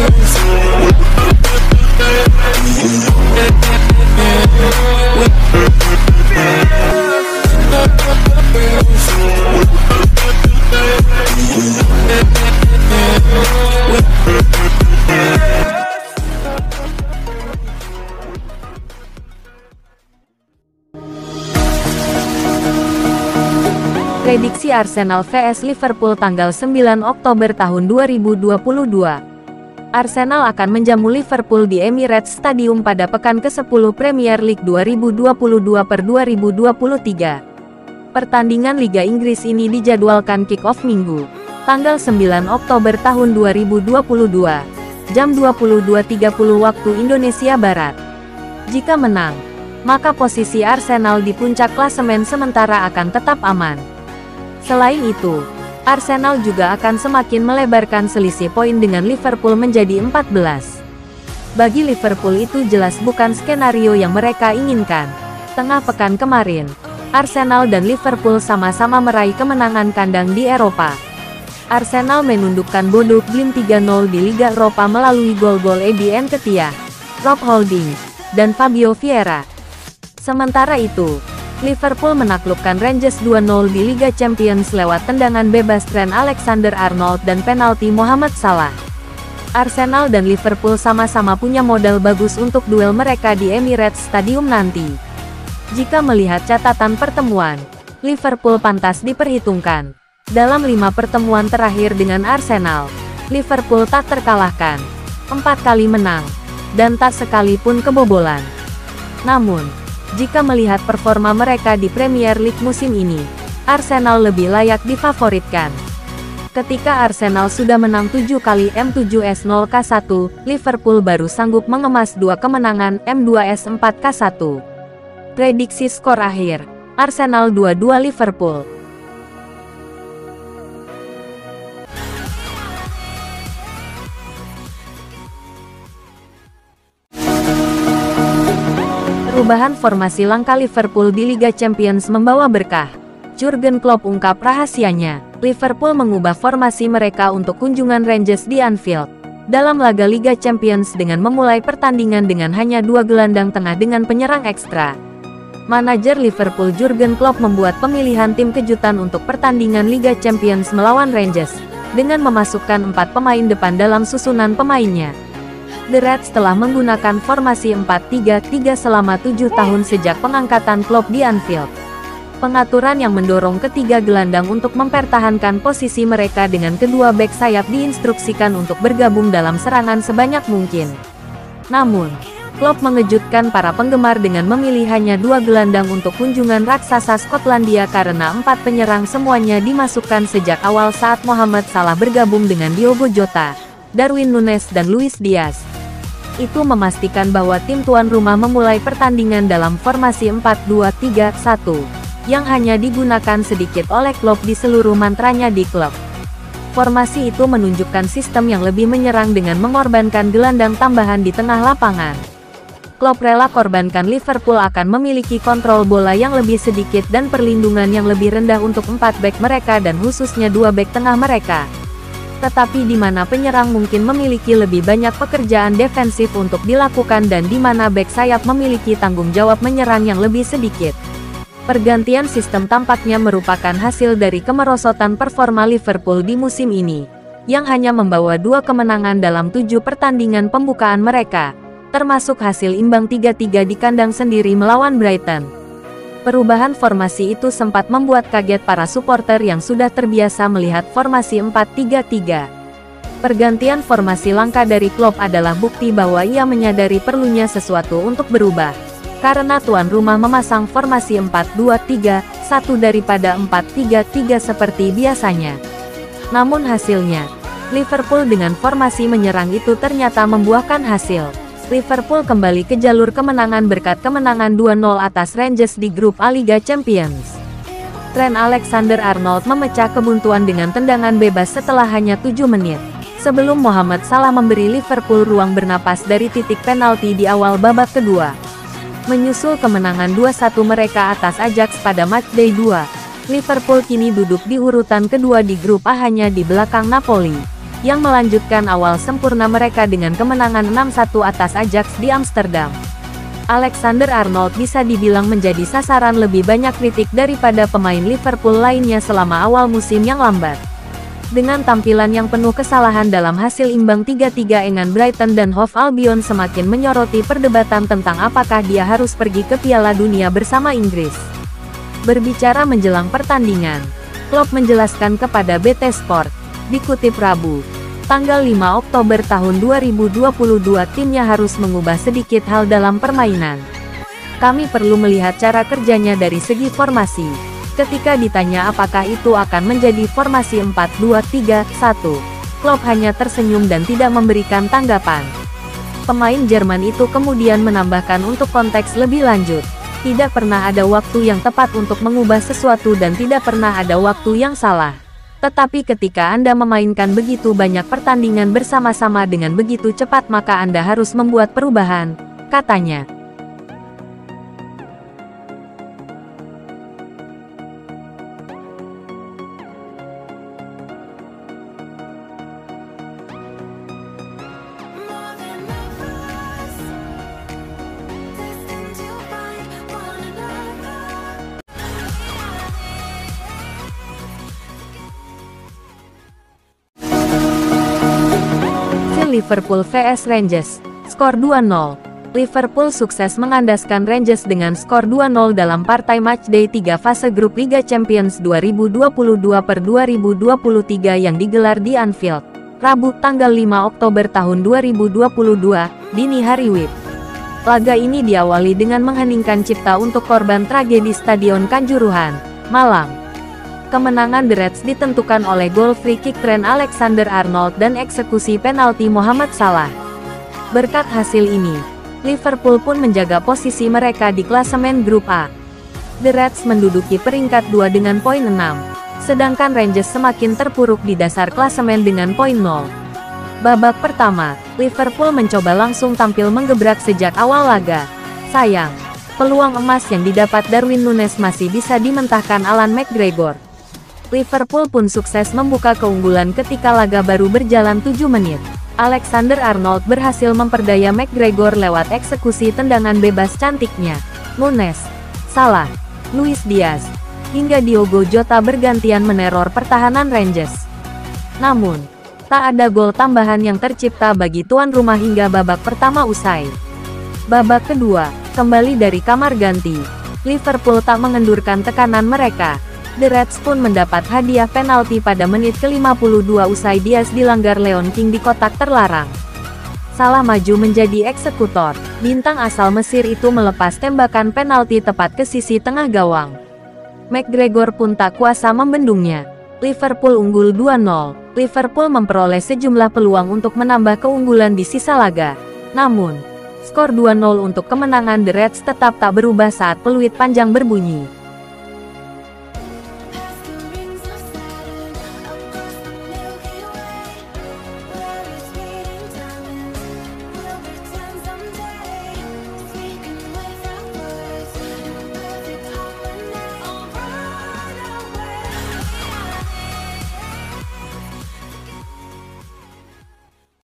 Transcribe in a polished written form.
Prediksi Arsenal vs Liverpool tanggal 9 Oktober tahun 2022. Arsenal akan menjamu Liverpool di Emirates Stadium pada pekan ke-10 Premier League 2022-2023. Pertandingan Liga Inggris ini dijadwalkan kick-off Minggu, tanggal 9 Oktober tahun 2022, jam 22.30 waktu Indonesia Barat. Jika menang, maka posisi Arsenal di puncak klasemen sementara akan tetap aman. Selain itu, Arsenal juga akan semakin melebarkan selisih poin dengan Liverpool menjadi 14. Bagi Liverpool itu jelas bukan skenario yang mereka inginkan. Tengah pekan kemarin, Arsenal dan Liverpool sama-sama meraih kemenangan kandang di Eropa. Arsenal menundukkan Bodo Glimt 3-0 di Liga Eropa melalui gol-gol Eddie Nketiah, Rob Holding, dan Fabio Vieira. Sementara itu, Liverpool menaklukkan Rangers 2-0 di Liga Champions lewat tendangan bebas Trent Alexander-Arnold dan penalti Mohamed Salah. Arsenal dan Liverpool sama-sama punya modal bagus untuk duel mereka di Emirates Stadium nanti. Jika melihat catatan pertemuan, Liverpool pantas diperhitungkan. Dalam 5 pertemuan terakhir dengan Arsenal, Liverpool tak terkalahkan, 4 kali menang, dan tak sekalipun kebobolan. Namun, jika melihat performa mereka di Premier League musim ini, Arsenal lebih layak difavoritkan. Ketika Arsenal sudah menang 7 kali M7S0K1, Liverpool baru sanggup mengemas 2 kemenangan M2S4K1. Prediksi skor akhir, Arsenal 2-2 Liverpool. Perubahan formasi langka Liverpool di Liga Champions membawa berkah. Jurgen Klopp ungkap rahasianya. Liverpool mengubah formasi mereka untuk kunjungan Rangers di Anfield dalam laga Liga Champions dengan memulai pertandingan dengan hanya 2 gelandang tengah dengan penyerang ekstra. Manajer Liverpool Jurgen Klopp membuat pemilihan tim kejutan untuk pertandingan Liga Champions melawan Rangers dengan memasukkan 4 pemain depan dalam susunan pemainnya. The Reds telah menggunakan formasi 4-3-3 selama 7 tahun sejak pengangkatan Klopp di Anfield. Pengaturan yang mendorong ketiga gelandang untuk mempertahankan posisi mereka dengan kedua bek sayap diinstruksikan untuk bergabung dalam serangan sebanyak mungkin. Namun, Klopp mengejutkan para penggemar dengan memilih hanya 2 gelandang untuk kunjungan raksasa Skotlandia karena 4 penyerang semuanya dimasukkan sejak awal saat Mohamed Salah bergabung dengan Diogo Jota, Darwin Núñez dan Luis Diaz. Itu memastikan bahwa tim tuan rumah memulai pertandingan dalam formasi 4-2-3-1, yang hanya digunakan sedikit oleh Klopp di seluruh mantranya di klub. Formasi itu menunjukkan sistem yang lebih menyerang dengan mengorbankan gelandang tambahan di tengah lapangan. Klopp rela korbankan Liverpool akan memiliki kontrol bola yang lebih sedikit dan perlindungan yang lebih rendah untuk 4 bek mereka dan khususnya 2 bek tengah mereka. Tetapi di mana penyerang mungkin memiliki lebih banyak pekerjaan defensif untuk dilakukan dan di mana bek sayap memiliki tanggung jawab menyerang yang lebih sedikit. Pergantian sistem tampaknya merupakan hasil dari kemerosotan performa Liverpool di musim ini, yang hanya membawa 2 kemenangan dalam 7 pertandingan pembukaan mereka, termasuk hasil imbang 3-3 di kandang sendiri melawan Brighton. Perubahan formasi itu sempat membuat kaget para supporter yang sudah terbiasa melihat formasi 4-3-3. Pergantian formasi langka dari Klopp adalah bukti bahwa ia menyadari perlunya sesuatu untuk berubah, karena tuan rumah memasang formasi 4-2-3-1 daripada 4-3-3 seperti biasanya. Namun hasilnya, Liverpool dengan formasi menyerang itu ternyata membuahkan hasil. Liverpool kembali ke jalur kemenangan berkat kemenangan 2-0 atas Rangers di grup A Liga Champions. Trent Alexander-Arnold memecah kebuntuan dengan tendangan bebas setelah hanya 7 menit, sebelum Mohamed Salah memberi Liverpool ruang bernapas dari titik penalti di awal babak kedua. Menyusul kemenangan 2-1 mereka atas Ajax pada matchday 2, Liverpool kini duduk di urutan kedua di grup A hanya di belakang Napoli. yang melanjutkan awal sempurna mereka dengan kemenangan 6-1 atas Ajax di Amsterdam. Alexander-Arnold bisa dibilang menjadi sasaran lebih banyak kritik daripada pemain Liverpool lainnya selama awal musim yang lambat. Dengan tampilan yang penuh kesalahan dalam hasil imbang 3-3 dengan Brighton dan Hove Albion semakin menyoroti perdebatan tentang apakah dia harus pergi ke Piala Dunia bersama Inggris. Berbicara menjelang pertandingan, Klopp menjelaskan kepada BT Sport, dikutip Rabu, tanggal 5 Oktober tahun 2022 timnya harus mengubah sedikit hal dalam permainan. Kami perlu melihat cara kerjanya dari segi formasi. Ketika ditanya apakah itu akan menjadi formasi 4-2-3-1, Klopp hanya tersenyum dan tidak memberikan tanggapan. Pemain Jerman itu kemudian menambahkan untuk konteks lebih lanjut, tidak pernah ada waktu yang tepat untuk mengubah sesuatu dan tidak pernah ada waktu yang salah. Tetapi ketika Anda memainkan begitu banyak pertandingan bersama-sama dengan begitu cepat maka Anda harus membuat perubahan, katanya. Liverpool vs Rangers, skor 2-0. Liverpool sukses mengandaskan Rangers dengan skor 2-0 dalam partai matchday 3 fase grup Liga Champions 2022-2023 yang digelar di Anfield, Rabu tanggal 5 Oktober tahun 2022, dini hari WIB. Laga ini diawali dengan mengheningkan cipta untuk korban tragedi Stadion Kanjuruhan, Malang. Kemenangan The Reds ditentukan oleh gol free kick Trent Alexander-Arnold dan eksekusi penalti Mohamed Salah. Berkat hasil ini, Liverpool pun menjaga posisi mereka di klasemen grup A. The Reds menduduki peringkat 2 dengan poin 6, sedangkan Rangers semakin terpuruk di dasar klasemen dengan poin 0. Babak pertama, Liverpool mencoba langsung tampil menggebrak sejak awal laga. Sayang, peluang emas yang didapat Darwin Núñez masih bisa dimentahkan Alan McGregor. Liverpool pun sukses membuka keunggulan ketika laga baru berjalan 7 menit. Alexander-Arnold berhasil memperdaya McGregor lewat eksekusi tendangan bebas cantiknya. Núñez, Salah, Luis Diaz, hingga Diogo Jota bergantian meneror pertahanan Rangers. Namun, tak ada gol tambahan yang tercipta bagi tuan rumah hingga babak pertama usai. Babak kedua, kembali dari kamar ganti, Liverpool tak mengendurkan tekanan mereka. The Reds pun mendapat hadiah penalti pada menit ke-52 usai Diaz dilanggar Leon King di kotak terlarang. Salah maju menjadi eksekutor. Bintang asal Mesir itu melepas tembakan penalti tepat ke sisi tengah gawang. McGregor pun tak kuasa membendungnya. Liverpool unggul 2-0. Liverpool memperoleh sejumlah peluang untuk menambah keunggulan di sisa laga. Namun, skor 2-0 untuk kemenangan The Reds tetap tak berubah saat peluit panjang berbunyi.